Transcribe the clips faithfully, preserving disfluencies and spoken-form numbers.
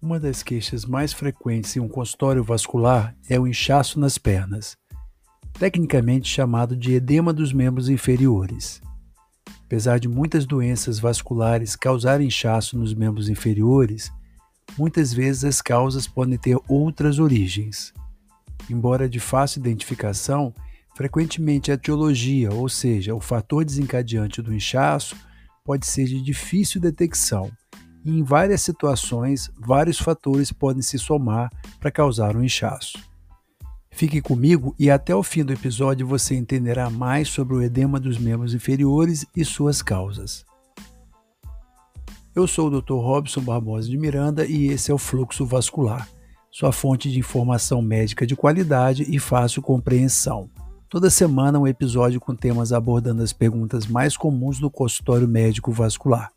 Uma das queixas mais frequentes em um consultório vascular é o inchaço nas pernas, tecnicamente chamado de edema dos membros inferiores. Apesar de muitas doenças vasculares causarem inchaço nos membros inferiores, muitas vezes as causas podem ter outras origens. Embora de fácil identificação, frequentemente a etiologia, ou seja, o fator desencadeante do inchaço, pode ser de difícil detecção. E em várias situações, vários fatores podem se somar para causar um inchaço. Fique comigo e até o fim do episódio você entenderá mais sobre o edema dos membros inferiores e suas causas. Eu sou o doutor Robson Barbosa de Miranda e esse é o Fluxo Vascular, sua fonte de informação médica de qualidade e fácil compreensão. Toda semana um episódio com temas abordando as perguntas mais comuns do consultório médico vascular.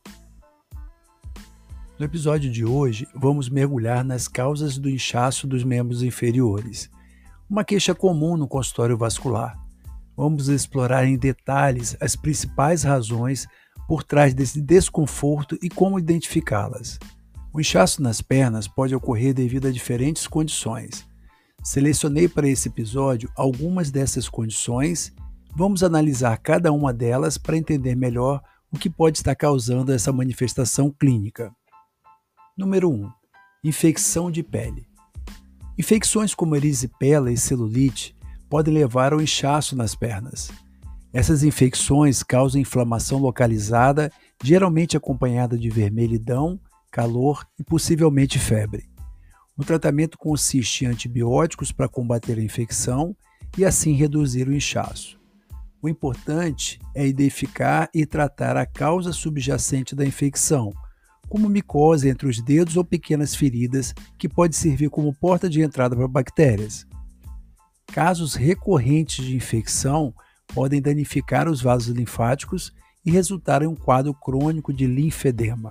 No episódio de hoje, vamos mergulhar nas causas do inchaço dos membros inferiores, uma queixa comum no consultório vascular. Vamos explorar em detalhes as principais razões por trás desse desconforto e como identificá-las. O inchaço nas pernas pode ocorrer devido a diferentes condições. Selecionei para esse episódio algumas dessas condições. Vamos analisar cada uma delas para entender melhor o que pode estar causando essa manifestação clínica. Número um. Infecção de pele. Infecções como erisipela e celulite podem levar ao inchaço nas pernas. Essas infecções causam inflamação localizada, geralmente acompanhada de vermelhidão, calor e possivelmente febre. O tratamento consiste em antibióticos para combater a infecção e assim reduzir o inchaço. O importante é identificar e tratar a causa subjacente da infecção, como micose entre os dedos ou pequenas feridas que pode servir como porta de entrada para bactérias. Casos recorrentes de infecção podem danificar os vasos linfáticos e resultar em um quadro crônico de linfedema.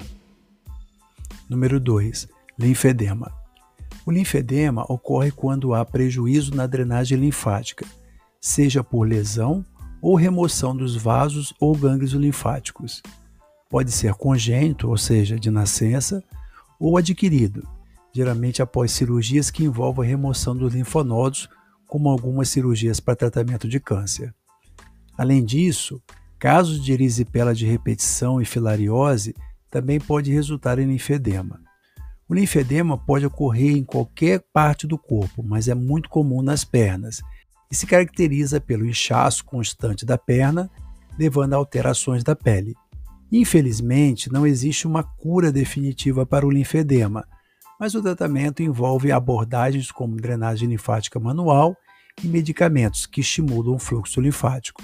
Número dois. Linfedema. O linfedema ocorre quando há prejuízo na drenagem linfática, seja por lesão ou remoção dos vasos ou gânglios linfáticos. Pode ser congênito, ou seja, de nascença, ou adquirido, geralmente após cirurgias que envolvem a remoção dos linfonodos, como algumas cirurgias para tratamento de câncer. Além disso, casos de erisipela de repetição e filariose também podem resultar em linfedema. O linfedema pode ocorrer em qualquer parte do corpo, mas é muito comum nas pernas e se caracteriza pelo inchaço constante da perna, levando a alterações da pele. Infelizmente, não existe uma cura definitiva para o linfedema, mas o tratamento envolve abordagens como drenagem linfática manual e medicamentos que estimulam o fluxo linfático.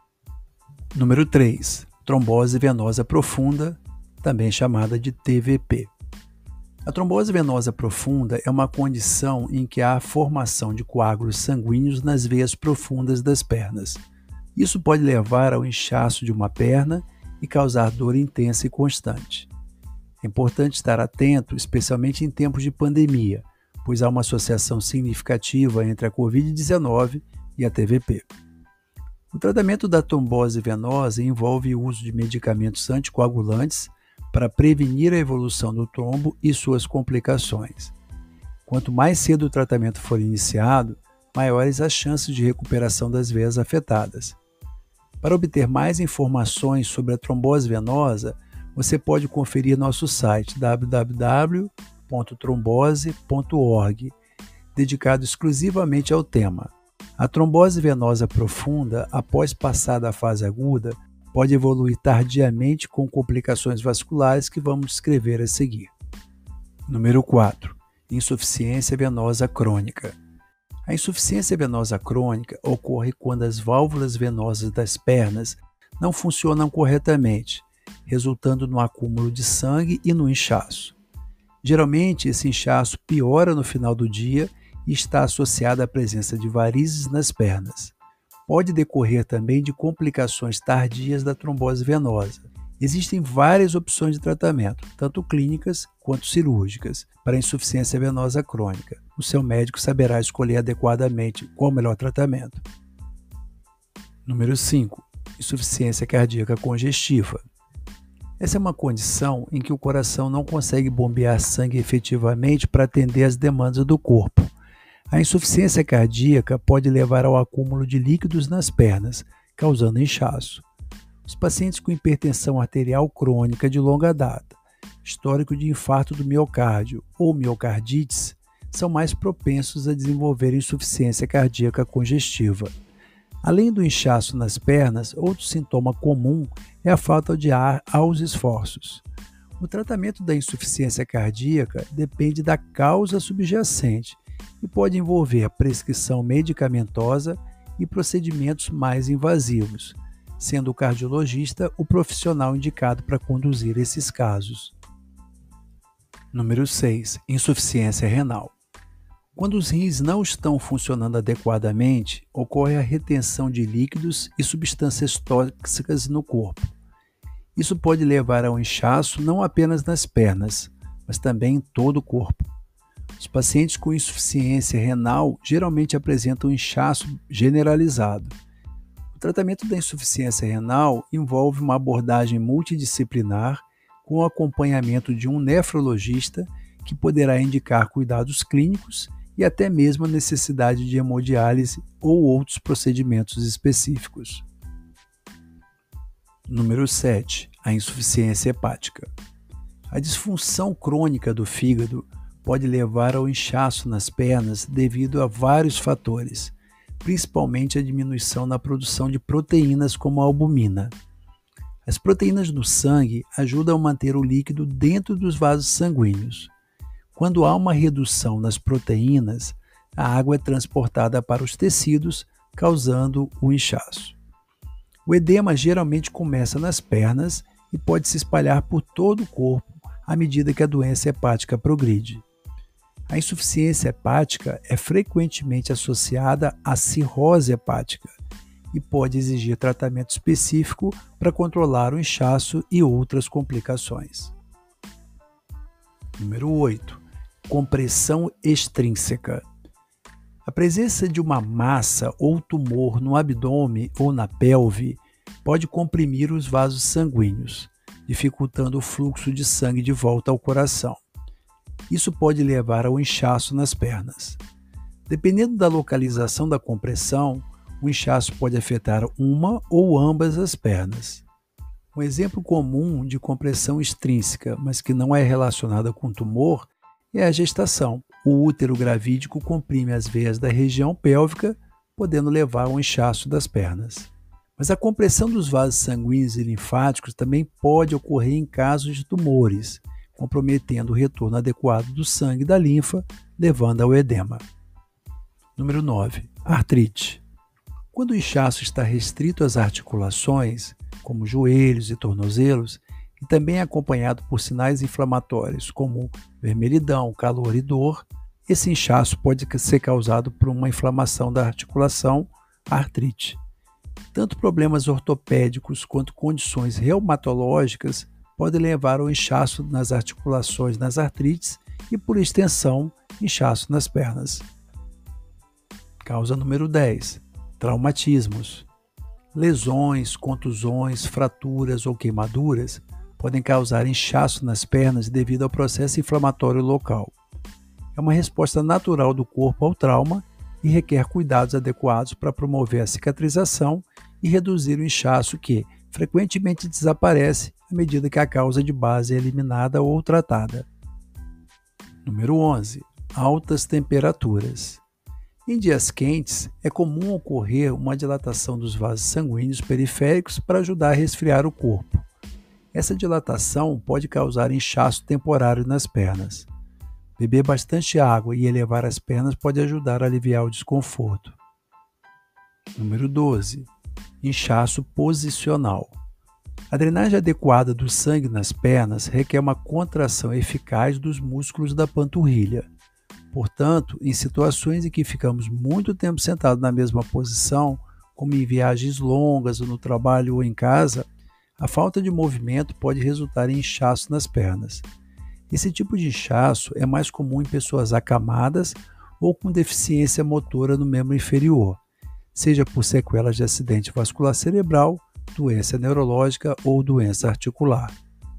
Número três. Trombose venosa profunda, também chamada de T V P. A trombose venosa profunda é uma condição em que há a formação de coágulos sanguíneos nas veias profundas das pernas. Isso pode levar ao inchaço de uma perna e causar dor intensa e constante. É importante estar atento, especialmente em tempos de pandemia, pois há uma associação significativa entre a covid dezenove e a T V P. O tratamento da trombose venosa envolve o uso de medicamentos anticoagulantes para prevenir a evolução do trombo e suas complicações. Quanto mais cedo o tratamento for iniciado, maiores as chances de recuperação das veias afetadas. Para obter mais informações sobre a trombose venosa, você pode conferir nosso site w w w ponto trombose ponto org, dedicado exclusivamente ao tema. A trombose venosa profunda, após passar da fase aguda, pode evoluir tardiamente com complicações vasculares que vamos descrever a seguir. Número quatro. Insuficiência venosa crônica. A insuficiência venosa crônica ocorre quando as válvulas venosas das pernas não funcionam corretamente, resultando no acúmulo de sangue e no inchaço. Geralmente, esse inchaço piora no final do dia e está associado à presença de varizes nas pernas. Pode decorrer também de complicações tardias da trombose venosa. Existem várias opções de tratamento, tanto clínicas quanto cirúrgicas, para a insuficiência venosa crônica. O seu médico saberá escolher adequadamente qual o melhor tratamento. Número cinco. Insuficiência cardíaca congestiva. Essa é uma condição em que o coração não consegue bombear sangue efetivamente para atender às demandas do corpo. A insuficiência cardíaca pode levar ao acúmulo de líquidos nas pernas, causando inchaço. Os pacientes com hipertensão arterial crônica de longa data, histórico de infarto do miocárdio ou miocardites, são mais propensos a desenvolver insuficiência cardíaca congestiva. Além do inchaço nas pernas, outro sintoma comum é a falta de ar aos esforços. O tratamento da insuficiência cardíaca depende da causa subjacente e pode envolver a prescrição medicamentosa e procedimentos mais invasivos, sendo o cardiologista o profissional indicado para conduzir esses casos. Número seis. Insuficiência renal. Quando os rins não estão funcionando adequadamente, ocorre a retenção de líquidos e substâncias tóxicas no corpo. Isso pode levar ao inchaço não apenas nas pernas, mas também em todo o corpo. Os pacientes com insuficiência renal geralmente apresentam inchaço generalizado. O tratamento da insuficiência renal envolve uma abordagem multidisciplinar com o acompanhamento de um nefrologista que poderá indicar cuidados clínicos e até mesmo a necessidade de hemodiálise ou outros procedimentos específicos. Número sete. A insuficiência hepática. A disfunção crônica do fígado pode levar ao inchaço nas pernas devido a vários fatores, principalmente a diminuição na produção de proteínas como a albumina. As proteínas no sangue ajudam a manter o líquido dentro dos vasos sanguíneos. Quando há uma redução nas proteínas, a água é transportada para os tecidos, causando o inchaço. O edema geralmente começa nas pernas e pode se espalhar por todo o corpo à medida que a doença hepática progride. A insuficiência hepática é frequentemente associada à cirrose hepática e pode exigir tratamento específico para controlar o inchaço e outras complicações. Número oito. Compressão extrínseca. A presença de uma massa ou tumor no abdômen ou na pelve pode comprimir os vasos sanguíneos, dificultando o fluxo de sangue de volta ao coração. Isso pode levar ao inchaço nas pernas. Dependendo da localização da compressão, o inchaço pode afetar uma ou ambas as pernas. Um exemplo comum de compressão extrínseca, mas que não é relacionada com tumor, é a gestação. O útero gravídico comprime as veias da região pélvica, podendo levar ao inchaço das pernas. Mas a compressão dos vasos sanguíneos e linfáticos também pode ocorrer em casos de tumores, comprometendo o retorno adequado do sangue e da linfa, levando ao edema. Número nove. Artrite. Quando o inchaço está restrito às articulações, como joelhos e tornozelos, e também é acompanhado por sinais inflamatórios como vermelhidão, calor e dor, esse inchaço pode ser causado por uma inflamação da articulação, a artrite. Tanto problemas ortopédicos quanto condições reumatológicas podem levar ao inchaço nas articulações nas artrites e, por extensão, inchaço nas pernas. Causa número dez. Traumatismos. Lesões, contusões, fraturas ou queimaduras podem causar inchaço nas pernas devido ao processo inflamatório local. É uma resposta natural do corpo ao trauma e requer cuidados adequados para promover a cicatrização e reduzir o inchaço que, frequentemente, desaparece à medida que a causa de base é eliminada ou tratada. Número onze. Altas temperaturas. Em dias quentes, é comum ocorrer uma dilatação dos vasos sanguíneos periféricos para ajudar a resfriar o corpo. Essa dilatação pode causar inchaço temporário nas pernas. Beber bastante água e elevar as pernas pode ajudar a aliviar o desconforto. Número doze. Inchaço posicional. A drenagem adequada do sangue nas pernas requer uma contração eficaz dos músculos da panturrilha. Portanto, em situações em que ficamos muito tempo sentados na mesma posição, como em viagens longas ou no trabalho ou em casa, a falta de movimento pode resultar em inchaço nas pernas. Esse tipo de inchaço é mais comum em pessoas acamadas ou com deficiência motora no membro inferior, seja por sequelas de acidente vascular cerebral, doença neurológica ou doença articular.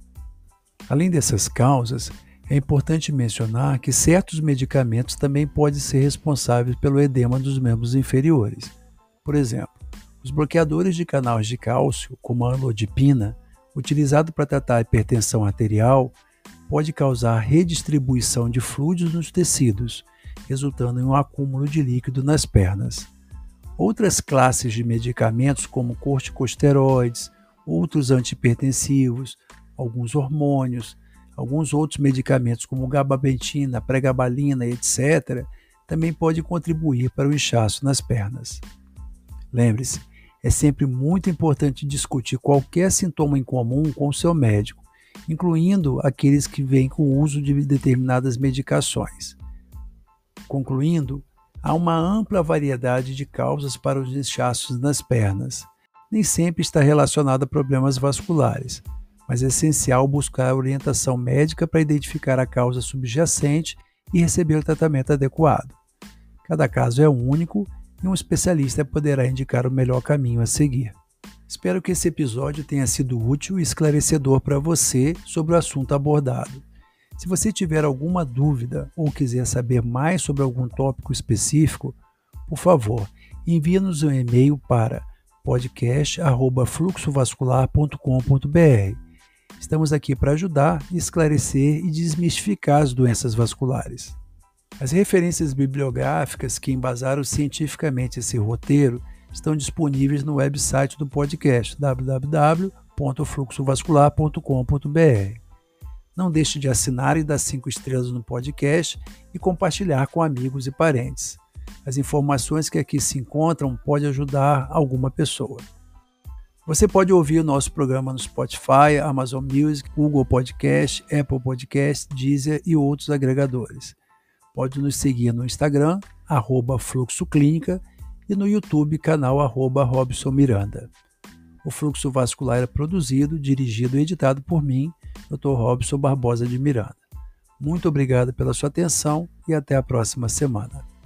Além dessas causas, é importante mencionar que certos medicamentos também podem ser responsáveis pelo edema dos membros inferiores. Por exemplo, os bloqueadores de canais de cálcio, como a amlodipina, utilizado para tratar a hipertensão arterial, pode causar redistribuição de fluidos nos tecidos, resultando em um acúmulo de líquido nas pernas. Outras classes de medicamentos, como corticosteroides, outros antihipertensivos, alguns hormônios, alguns outros medicamentos como gabapentina, pregabalina, etcétera, também podem contribuir para o inchaço nas pernas. Lembre-se, é sempre muito importante discutir qualquer sintoma incomum com o seu médico, incluindo aqueles que vêm com o uso de determinadas medicações. Concluindo, há uma ampla variedade de causas para os inchaços nas pernas. Nem sempre está relacionado a problemas vasculares, mas é essencial buscar orientação médica para identificar a causa subjacente e receber o tratamento adequado. Cada caso é único e um especialista poderá indicar o melhor caminho a seguir. Espero que esse episódio tenha sido útil e esclarecedor para você sobre o assunto abordado. Se você tiver alguma dúvida ou quiser saber mais sobre algum tópico específico, por favor, envie-nos um e-mail para podcast arroba fluxovascular ponto com ponto b r. Estamos aqui para ajudar, esclarecer e desmistificar as doenças vasculares. As referências bibliográficas que embasaram cientificamente esse roteiro estão disponíveis no website do podcast w w w ponto fluxovascular ponto com ponto b r. Não deixe de assinar e dar cinco estrelas no podcast e compartilhar com amigos e parentes. As informações que aqui se encontram podem ajudar alguma pessoa. Você pode ouvir o nosso programa no Spotify, Amazon Music, Google Podcast, Apple Podcast, Deezer e outros agregadores. Pode nos seguir no Instagram, arroba fluxoclínica, e no YouTube, canal arroba Robson Miranda. O Fluxo Vascular é produzido, dirigido e editado por mim, doutor Robson Barbosa de Miranda. Muito obrigado pela sua atenção e até a próxima semana.